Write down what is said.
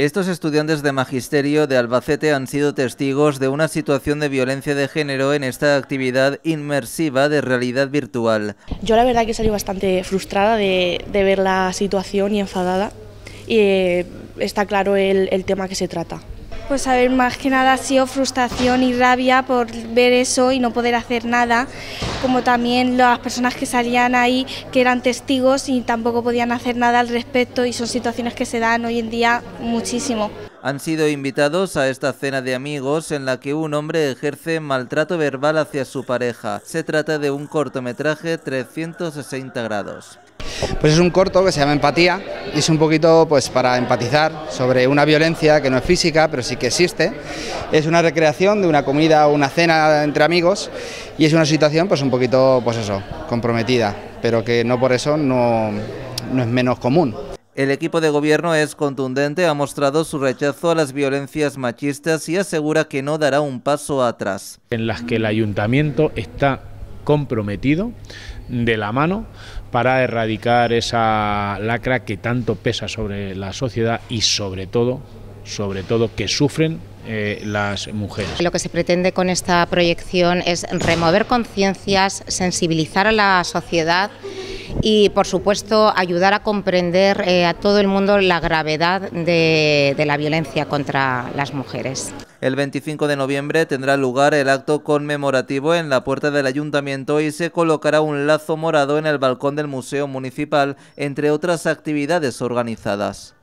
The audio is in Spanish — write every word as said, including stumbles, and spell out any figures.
Estos estudiantes de Magisterio de Albacete han sido testigos de una situación de violencia de género en esta actividad inmersiva de realidad virtual. Yo la verdad que salí bastante frustrada de, de ver la situación y enfadada, y eh, está claro el, el tema que se trata. Pues a ver, más que nada ha sido frustración y rabia por ver eso y no poder hacer nada, como también las personas que salían ahí que eran testigos y tampoco podían hacer nada al respecto, y son situaciones que se dan hoy en día muchísimo. Han sido invitados a esta cena de amigos en la que un hombre ejerce maltrato verbal hacia su pareja. Se trata de un cortometraje trescientos sesenta grados. Pues es un corto que se llama Empatía y es un poquito pues para empatizar sobre una violencia que no es física pero sí que existe. Es una recreación de una comida o una cena entre amigos y es una situación pues un poquito pues eso, comprometida, pero que no por eso no, no es menos común. El equipo de gobierno es contundente, ha mostrado su rechazo a las violencias machistas y asegura que no dará un paso atrás. En las que el ayuntamiento está comprometido de la mano para erradicar esa lacra que tanto pesa sobre la sociedad y sobre todo, sobre todo que sufren eh, las mujeres. Lo que se pretende con esta proyección es remover conciencias, sensibilizar a la sociedad y, por supuesto, ayudar a comprender eh, a todo el mundo la gravedad de, de la violencia contra las mujeres. El veinticinco de noviembre tendrá lugar el acto conmemorativo en la puerta del ayuntamiento y se colocará un lazo morado en el balcón del Museo Municipal, entre otras actividades organizadas.